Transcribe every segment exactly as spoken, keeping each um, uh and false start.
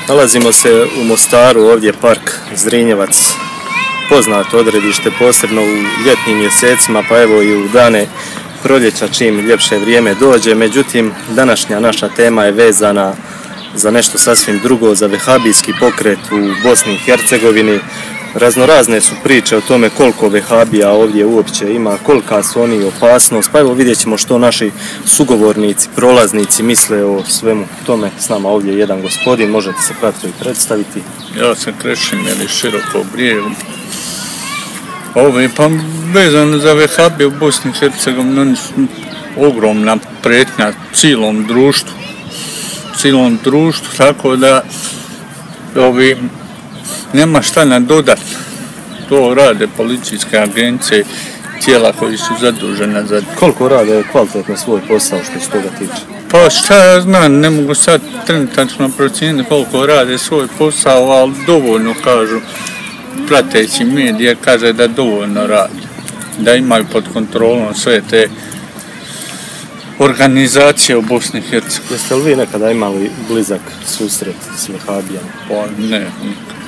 Nalazimo se u Mostaru, ovdje je park Zrinjevac, poznato odredište posebno u ljetnim mjesecima, pa evo i u dane proljeća čim ljepše vrijeme dođe. Međutim, današnja naša tema je vezana za nešto sasvim drugo, za vehabijski pokret u Bosni i Hercegovini. Raznorazne su priče o tome koliko vehabija ovdje uopće ima, kolika su oni opasnost, pa evo vidjet ćemo što naši sugovornici, prolaznici misle o svemu tome. S nama ovdje je jedan gospodin, možete se kratko i predstaviti. Ja sam Krešimir iz Širokog Brijega. Ovo je pa vezano za vehabije u Bosni i Hercegovini, oni su ogromna prijetnja cijelom društvu, cijelom društvu, tako da ovi nema šta nadodat. To rade policijske agencije, tijela koji su zadužena za... Koliko rade kvalitetno svoj posao što se toga tiče? Pa šta ja znam, ne mogu sad trenutačno procijeniti koliko rade svoj posao, ali dovoljno kažu, prateći medije, kaže da dovoljno rade. Da imaju pod kontrolom sve te organizacije u Bosni i Hercegovini. Jeste li vi nekada imali blizak susret s vehabijama? Pa ne, nikad.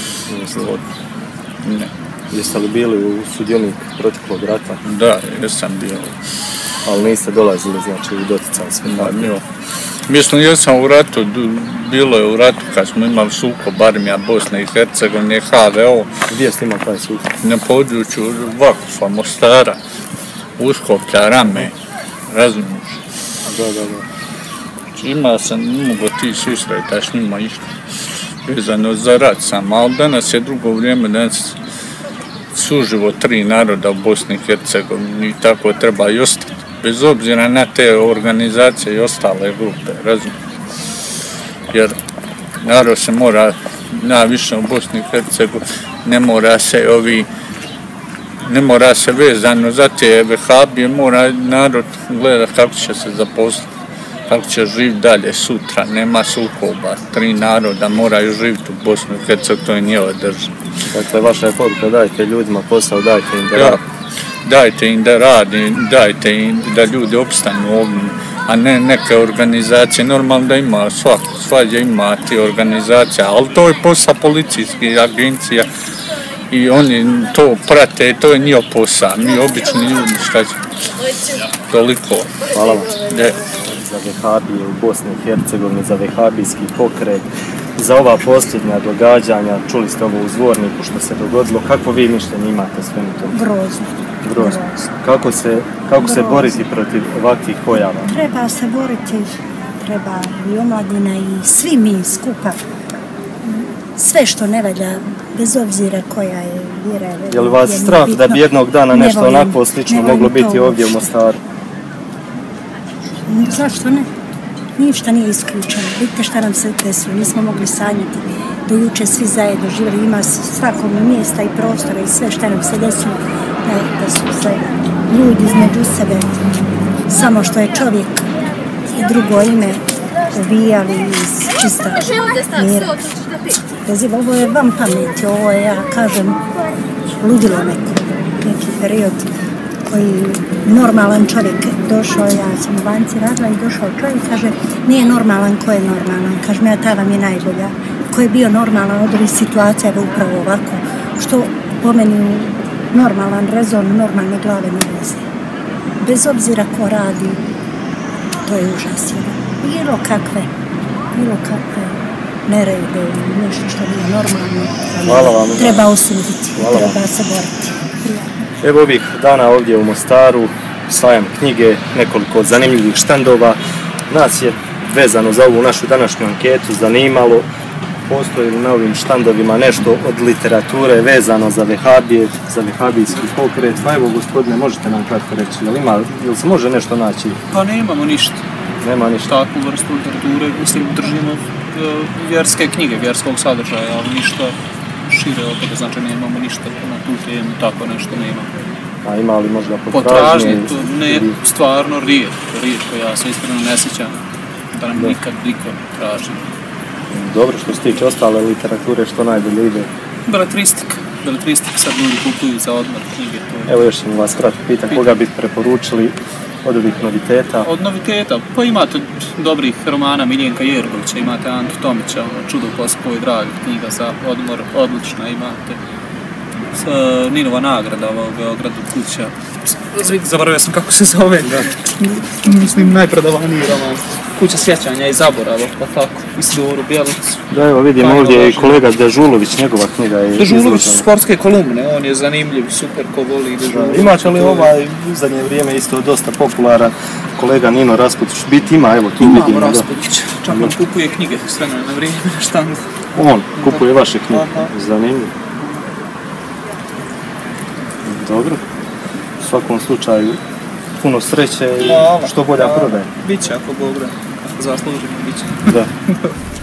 Ne. Jeste li bili u sudionik proteklog rata? Da, jesam bio. Ali niste dolazili, znači, u doticaj s vehabijama? Mislim, jesam u ratu, bilo je u ratu kad smo imali sukob armija Bosne i Hercegovine, H V O. Gdje ste imali taj sukob? Na području Vakufa, Mostara, Uskoplja, Rame, razumiješ? Da, da, da. Ima sam, ne mogu ti susreta s njima išta vezano za rat sam, ali danas je drugo vrijeme, danas suživo tri naroda u Bosni i Hercegovini i tako treba i ostati, bez obzira na te organizacije i ostale grupe, razumiješ? Jer narod se mora, najviše u Bosni i Hercegovini, ne mora se ovi, ne mora se vezano za te vehabije, mora narod gledati kako će se zaposliti, kako će živjeti dalje sutra, nema sukoba, tri naroda moraju živjeti u Bosni i Hercegovini, to je njihova država. Dakle, vaša je poruka, dajte ljudima posao, dajte im da ja, radi. Dajte im da radi, dajte im da ljudi opstanu ovdje, a ne neke organizacije. Normalno da ima svako, svađa ima ti organizacija, ali to je posao policijskih agencija i oni to prate, to je njihov posao. Mi obični ljudi, šta će? Toliko. Hvala vam. De. Za vehabije u Bosni i Hercegovini, za vehabijski pokret, za ova posljednja događanja. Čuli ste ovo u Zvorniku što se dogodilo. Kako vi mišljenje imate svemu tomu? Grozno. Grozno. Kako se, kako se boriti protiv ovakvih pojava? Treba se boriti, treba i omladina i svi mi skupa. Sve što ne valja, bez obzira koja je vjera. Je li vas strah da bi jednog dana nešto ne volim, onako slično moglo biti to ovdje u Mostaru? Zašto ne? Ništa nije isključeno. Vidite šta nam se desilo. Nismo mogli sanjati. Do juče svi zajedno živjeli. Ima svakog mjesta i prostora i sve šta nam se desilo. Da, da su se ljudi između sebe, samo što je čovjek i drugo ime, ubijali iz čista mira. Jezivo, ovo je vam pameti. Ovo je, ja kažem, ludilo neko. Neki period koji normalan čovjek došao, ja sam u banci radila i došao čovjek, kaže, nije normalan, ko je normalan? Kažem, ja, ta vam je najbolja. Ko je bio normalan od ovih situacija, upravo ovako, što po meni normalan rezon, normalne glave ne veze. Bez obzira ko radi, to je užasno. Bilo kakve, bilo kakve nerede ili nešto što nije normalno, treba osuditi, treba se boriti. Evo ovih dana ovdje u Mostaru, sajam knjige, nekoliko zanimljivih štandova. Nas je vezano za ovu našu današnju anketu zanimalo, postoji li na ovim štandovima nešto od literature vezano za vehabije, za vehabijski pokret. Pa evo, gospodine, možete nam kratko reći, jel ima, jel se može nešto naći? Pa nemamo ništa. Nema ništa. Takvu vrstu literature, mislim, držimo vjerske knjige, vjerskog sadržaja, ali ništa šire od toga, znači nemamo ništa na tu temu, tako nešto nema. A ima li možda potražnje? Potražnje, to ne, stvarno rijetko, rijetko, ja se iskreno ne sjećam da nam nikad niko traži. Dobro, što se tiče ostale literature, što najbolje ide? Beletristika. Beletristika sad ljudi kupuju za odmor knjige. To... Evo još ćemo vas kratko pitati, koga bi preporučili od ovih noviteta? Od noviteta, pa imate dobrih romana Miljenka Jergovića, imate Antu Tomića, ono, Čudo u Poskoj dragi, knjiga za odmor, odlična, imate s, uh, Ninova nagrada u Beogradu, kuća. Zaboravio sam kako se zove, mislim najpredavaniji roman. Kuća sjećanja i zaborava, pa tako, Isidoru Bjelicu. Da, evo vidim Fajno ovdje i važno. kolega Dežulović, njegova knjiga je Dežulović izložena. sportske kolumne, on je zanimljiv, super ko voli Dežulović. Imate li ovaj u zadnje vrijeme isto dosta popularan kolega Nino Rasputić? Biti ima, evo tu Imamo vidimo. da. Raspudić, čak on kupuje knjige s vremena na vrijeme na štandu. On kupuje vaše knjige, Aha. zanimljivo. Dobro, u svakom slučaju puno sreće i Hvala. što bolja prodaja. Biće ako Bog da, ako zaslužimo, biće. Da.